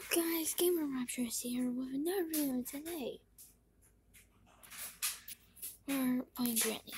Guys, Gamer Rapture is here with another video today. We're playing Granny.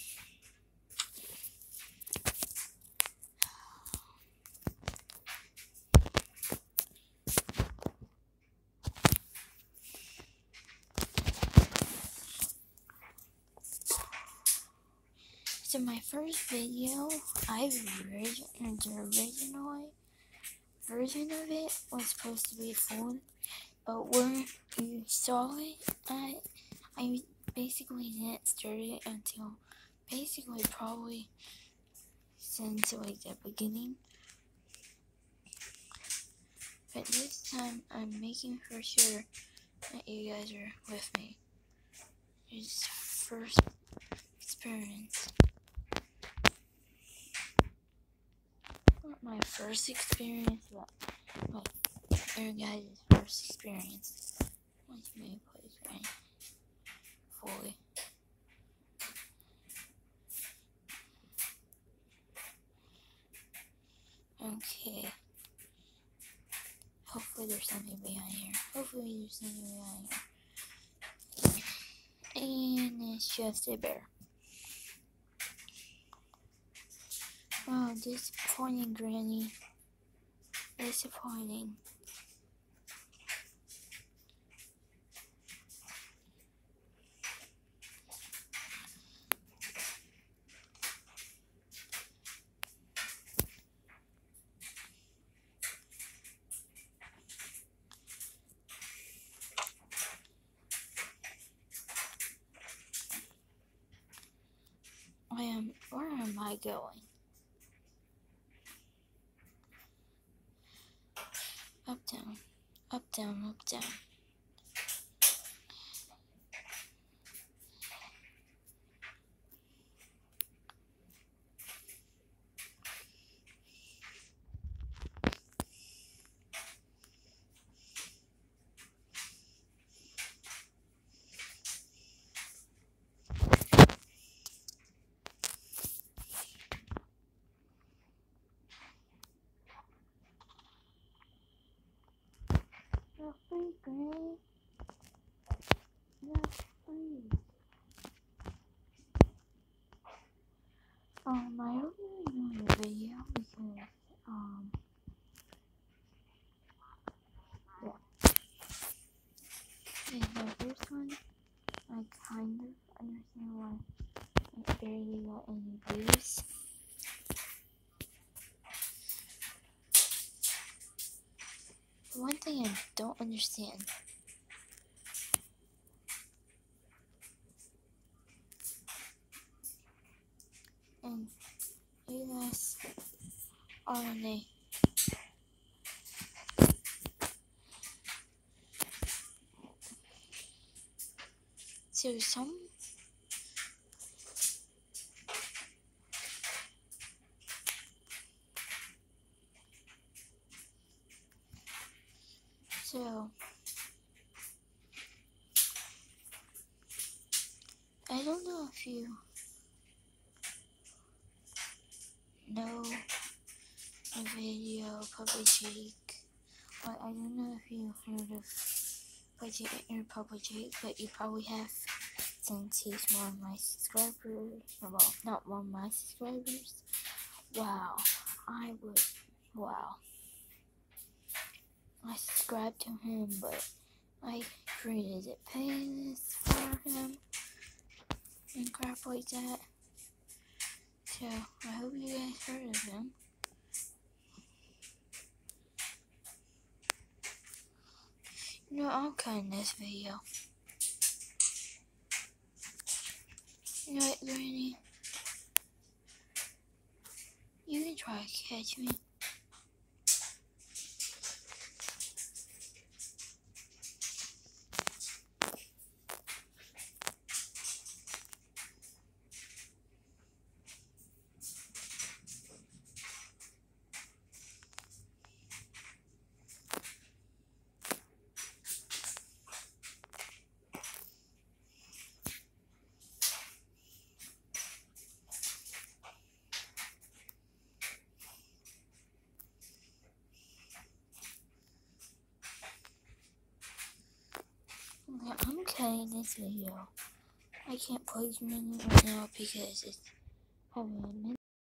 So my first video, the original version of it was supposed to be full, but when you saw it, I basically didn't start it until basically probably since like the beginning. But this time I'm making for sure that you guys are with me. It's first experience. Not my first experience, but your guys' first experience. Once me play Granny fully. Okay. Hopefully there's something behind here. And it's just a bear. Oh, disappointing, Granny. Disappointing. Where am I going? Up, down, up, down, up, down. You're free, Granny. You're free. I hope you enjoyed the video because, yeah. In the first one, I kind of understand why it barely got any views. One thing I don't understand. And you guys are on a so I don't know if you know a video PuBG, but I don't know if you've heard of PuBG, but you probably have since he's one of my subscribers. Well, not one of my subscribers. Wow, wow. I subscribed to him, but I created a playlist for him and crap like that. So, I hope you guys heard of him. You know, I'm cutting this video. You know what, Granny? You can try to catch me. I'm cutting this video. I can't play mini right now because it's having a